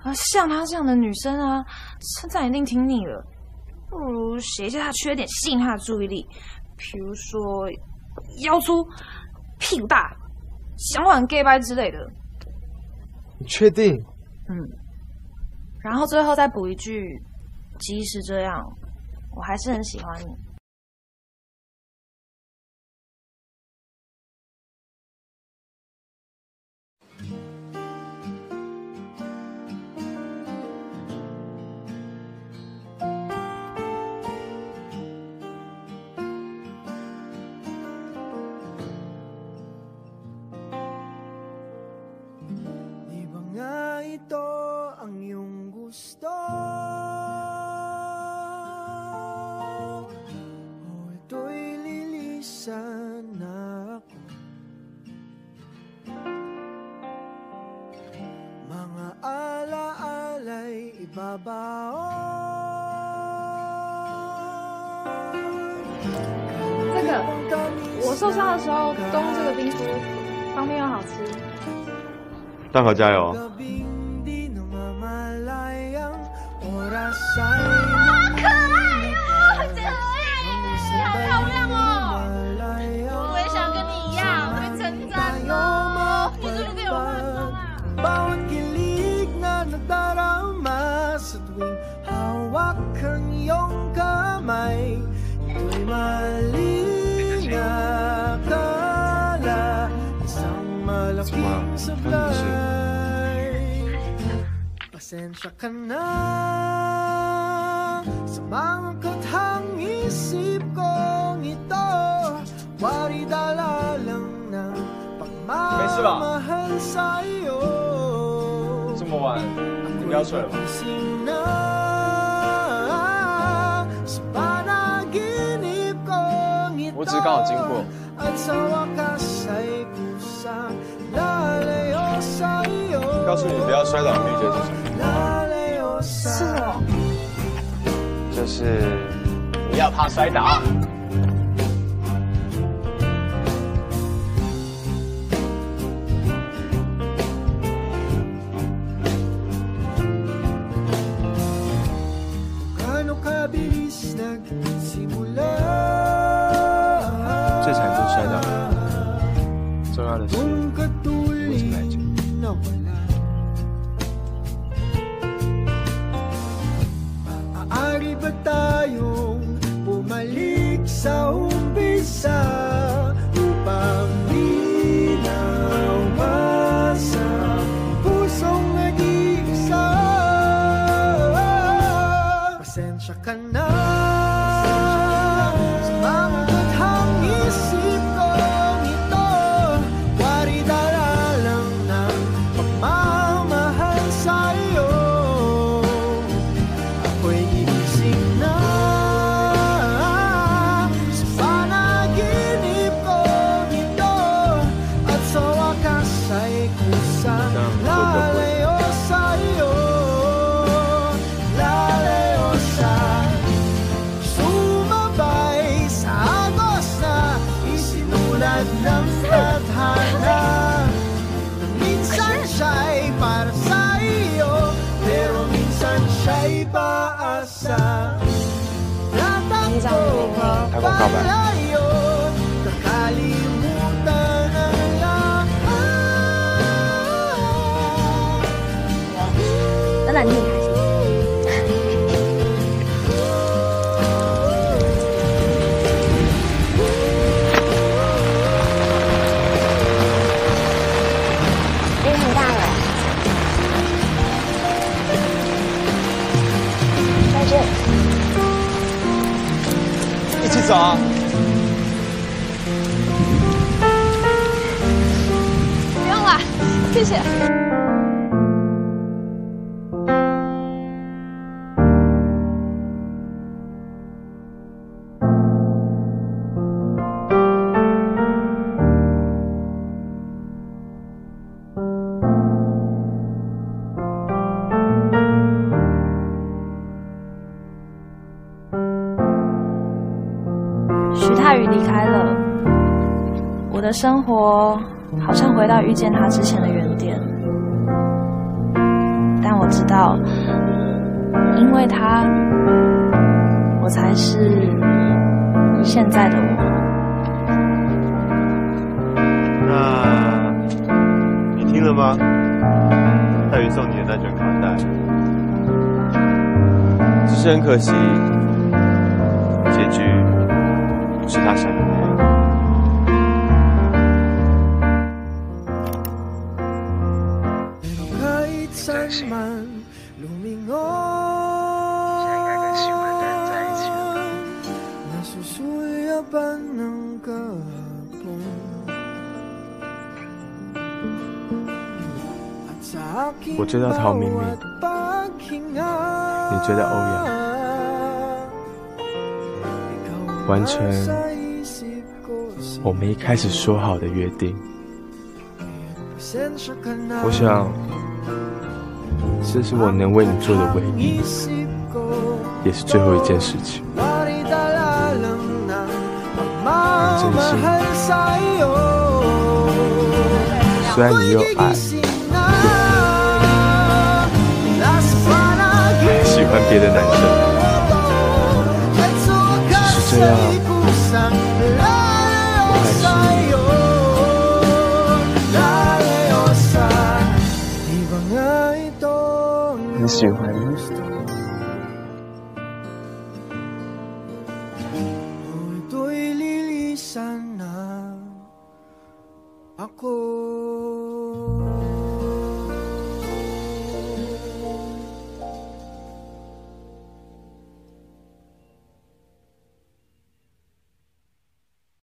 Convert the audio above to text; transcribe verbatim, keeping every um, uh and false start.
啊，像她这样的女生啊，称赞一定听腻了，不如写一下她缺点，吸引她的注意力，比如说腰粗、屁股大、想法很 gay 掰之类的。 你确定？ 嗯。然后最后再补一句，即使这样，我还是很喜欢你。 Ito ang iyong gusto o ito'y lilisan na ako. Mga alaala'y ibabaon. 这个我受伤的时候东这个冰敷方便又好吃。 大可加油！ 哇，可爱啊！这个你好漂亮哦！我也想跟你一样被称赞哦。你是不是给我化妆啊？ Bawat kilig na nadarama sa tuwing hawak ang iyong kamay, ito'y maling akala, isang malaking sablay. Pasensya ka na sa mga kathang isip kong ito, wari dala lang ng pagmamahal sa'yo. 这么晚，你不要睡了吧？我只是刚好经过。告诉你不要摔倒的秘诀是什么？ 是什么？ 就是不要怕摔倒。 这才不是摔倒，重要的是为什么来这？ Maaari ba tayong bumalik sa umpisa upang linawan sa pusong nag-iisa? Pasensya ka na. Ng tadhana na minsan siya'y para sa iyo, pero minsan siya'y paasa. Tatakbo ka palayo, kakalimutan ang lahat. 真的，你很开心。 一起走啊！ 不用了，谢谢。徐太宇离开了，我的生活好像回到遇见他之前的原点，但但我知道，因为他，我才是现在的我。 那你听了吗？泰宇送你的那卷卡带，只是很可惜，结局不是他想的那样。 我真心，现在应该跟喜欢的人在一起了。 我追到陶明明，你追到欧阳，完成我们一开始说好的约定。我想，这是我能为你做的唯一，也是最后一件事情。很真心，虽然你又爱又喜欢别的男生，只是这样，我还是很喜欢你。 Sana ako